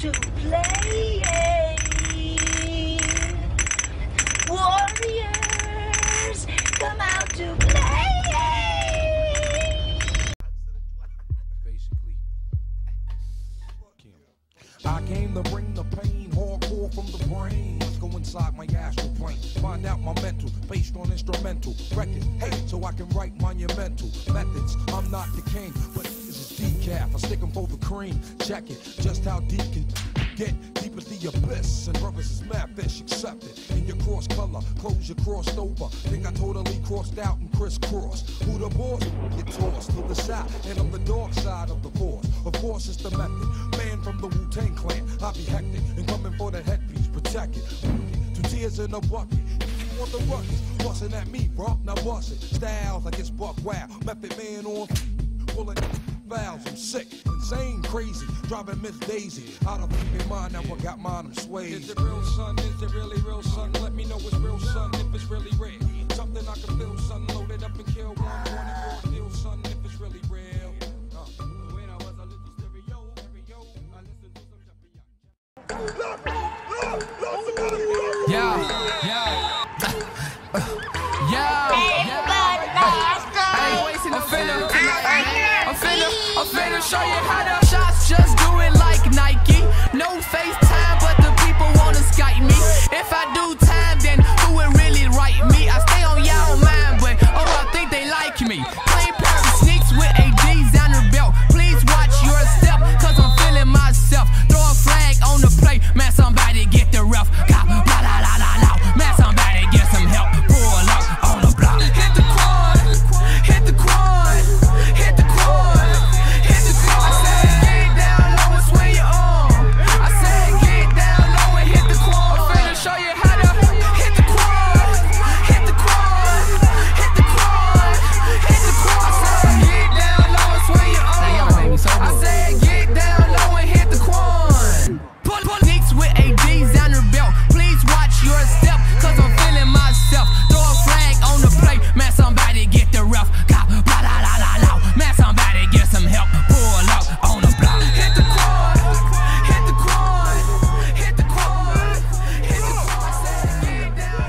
to play. Warriors, come out to play. I came to bring the pain, hardcore from the brain. Let's go inside my astral plane, find out my mental, based on instrumental records. Hey, so I can write monumental methods. I'm not the king, but this is decaf. I stick 'em for the cream. Check it, just how deep can get deep as the abyss. And brothers is mad fish, accept it. In your cross color, clothes you crossed over. Think I totally crossed out and crisscrossed. Who the boss? Get tossed to the side, and on the dark side of the force. Of course, it's the method. Man from the Wu-Tang Clan, I be hectic and coming for the headpiece, protect it. 2 tears in a bucket. You want the ruckus? Bustin' at me, bro. Now bust it. Styles, I guess buck wow. Method man on pulling fouls. I'm sick, insane, crazy. Driving Miss Daisy out of fucking mind. Now I got mine, I'm swayed. Is it real, son? Is it really real, son? Let me know it's real, son. If it's really real, something I can feel, son. Load it up and kill 124 deal, son. If it's really real. Yeah. I'm finna show you how the shots just do it like Nike. No FaceTime, but the people wanna Skype me. If I do time, then who would really write me? I stay on y'all mind, but oh, I think they like me. Plain pair of sneaks with a designer belt. Please watch your step, cause I'm feeling myself. Throw a flag on the plate, man, somebody get the rough. Man, somebody get some help. Pull up on the block. Hit the quad, hit the quad, hit the quad, hit the quad. I said get down low and swing your arm. I said get down low and hit the quad. I'm finna show you how to hit the quad, hit the quad, hit the quad, hit the quad. I said get down low and swing your arm. I said get down low and hit the quad. Pull nicks with a designer belt. Please watch your step, cause I'm feeling myself. Throw a flag on the plate, man, somebody get the rough. Man, somebody get some help. Pull up on the block. Hit the quad, hit the quad, hit the quad, hit the quad. I said get down.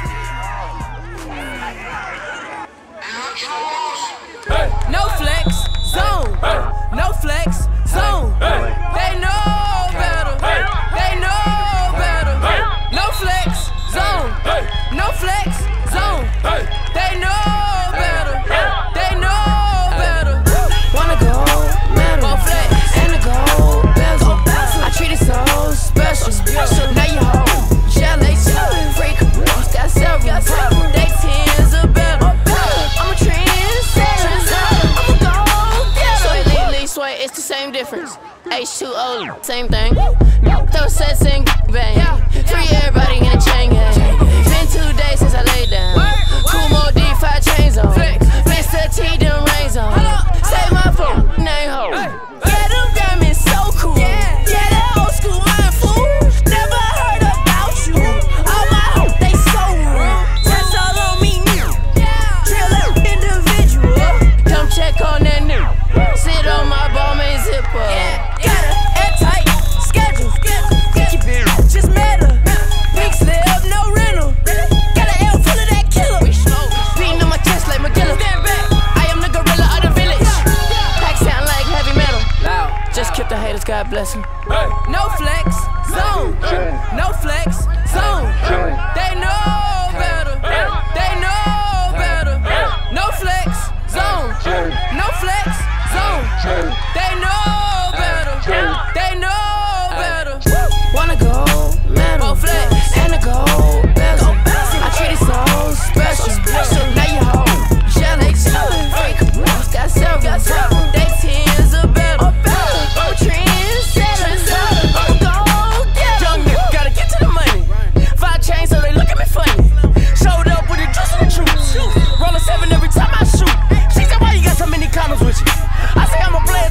No flex, zone. No flex, zone. They know better. They know better. No flex, zone. No flex, zone. They know better. They know better. Wanna go metal and the gold bezel. I treat it so special. Now you home, jelly, freak, got several. They tens are better. I'm a trendsetter. I'm a gold getter. Sway, sway, it's the same difference. H2O, same thing. Throw sets and bang. Free everybody in a chain gang. Been 2 days since I laid down. 2 more D5 chains on. Mr. T, them rings on. Say my phone, name ho. Yeah, them diamonds so cool. Yeah, that old school mind fool. Never heard about you. All my hoes, they so rude. That's all on me new. Drill up individual. Come check on that new. Sit on my ball, man, zipper. Got a airtight schedule. Just met her. Big slip, no rental. Got an L full of that killer. Beating on my chest like McGilla. I am the gorilla of the village. Pack sound like heavy metal. Just keep the haters, God bless them. No flex, zone. No flex, zone. They know better. They know better. No flex, zone. No flex, zone. They know better. They know better. Wanna go metal and the gold bezel. I treat it so special. Now you home, jelly, freak, got several. They tens are better. I'm a trendsetter. I'm a gold getter. Young nigga, gotta get to the money. 5 chains so they look at me funny. Showed up with the juice and the truth. Roll a 7 every time I shoot. She said, why you got so many condoms with you? I say I'm a player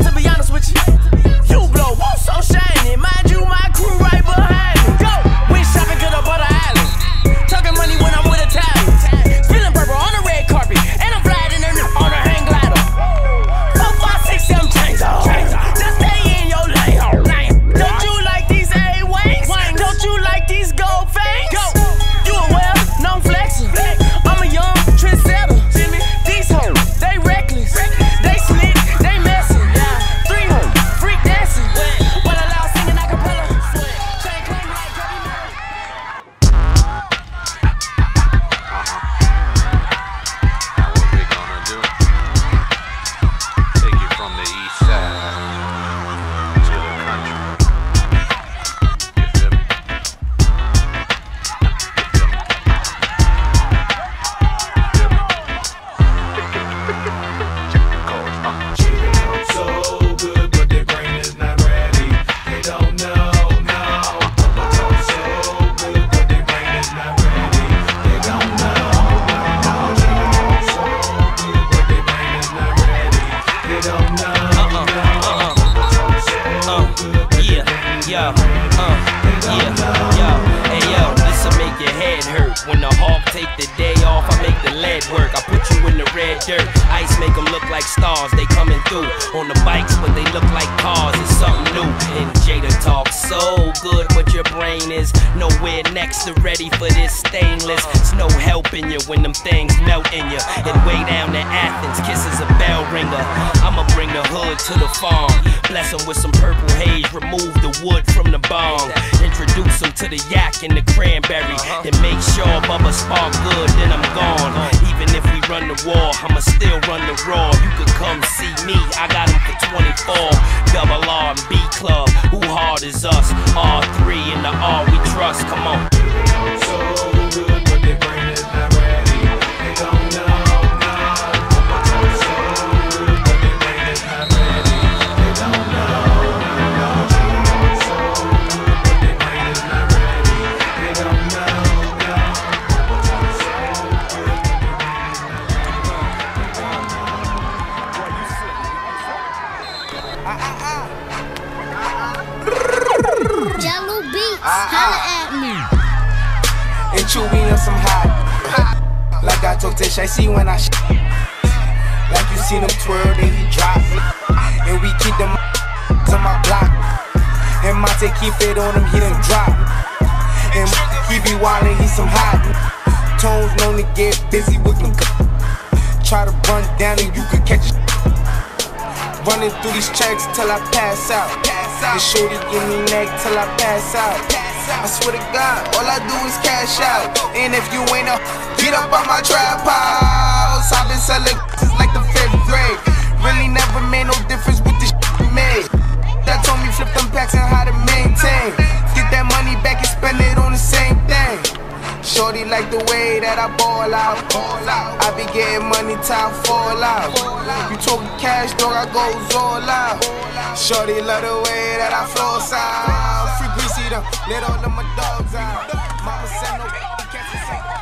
Hey yo, this'll make your head hurt. When the hawk take the day off, I make the lead work. I put you in the red dirt. Ice make them look like stars, they coming through. On the bikes, but they look like cars. It's something new. And Jada talks so good, but your brain is nowhere next to ready for this stainless. It's no helping you when them things melt in you. And way down to Athens, kisses a bell ringer. I'ma bring the hood to the farm. Bless them with some purple haze, remove the wood from the bong. Introduce them to the yak and the cranberry. Then make sure Bubba spark good, then I'm gone. Even if we run the war, I'ma still run the raw. You could come see me, I got them for 24. Double R and B Club, who hard is us? R3 and the R we trust, come on. So good, but their brain is not ready. They don't know. Jello Beats, holla at me. And Chewy on some hot. Like I told Tish, I see when I like you see them twirl, then he drop. And we keep them on my block. And Monte keep it on him, he done drop. And he be wildin', he some hot. Tones known to get busy with them. Try to run down and you could catch it. Running through these checks till I pass out. And shorty give me neck till I pass out. I swear to God, all I do is cash out. And if you ain't up, get up on my trap house. I've been selling since like the 5th grade. Really never made no difference with this shit made. That told me flip them packs and how to maintain. Get that money back and spend it on the same thing. Shorty like the way that I ball out. I be getting money till I fall out. You talking cash, dog, I goes all out. Shorty love the way that I floss out. Free greasy them, let all of my dogs out. Mama said no catch the same.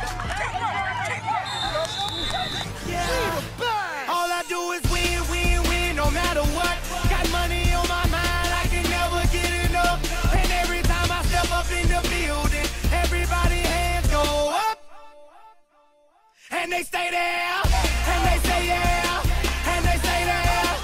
All I do is win, win, win, no matter what. Got money on my mind, I can never get enough. And every time I step up in the building, everybody hands go up. And they stay there, and they say yeah, and they say there.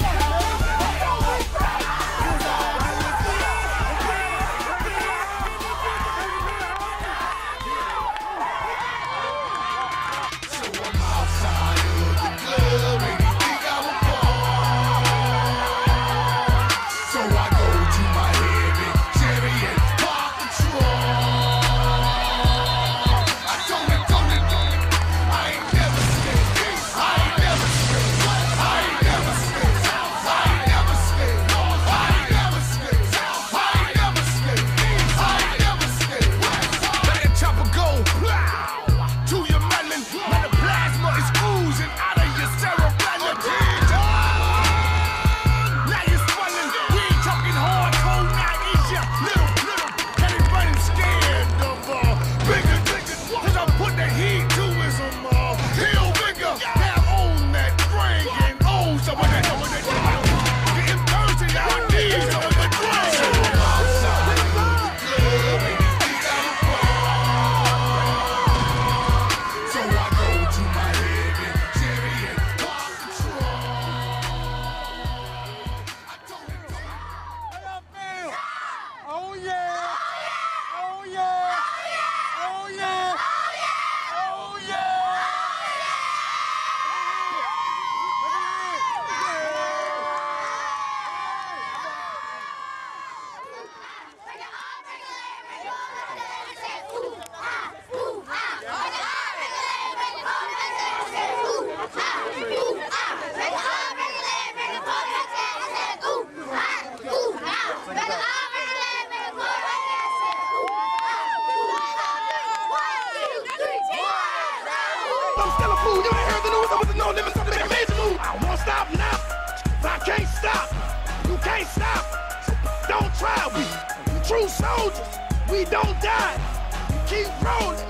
I'm still a fool, you done heard the news, I was no limits, something that amazing move. I won't stop now, I can't stop, you can't stop, don't try, we true soldiers, we don't die, we keep rolling,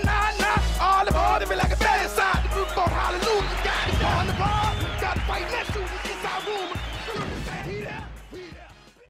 nah, all the ball, they be like a bad side, the roof on hallelujah, got it on the ball, gotta fight next.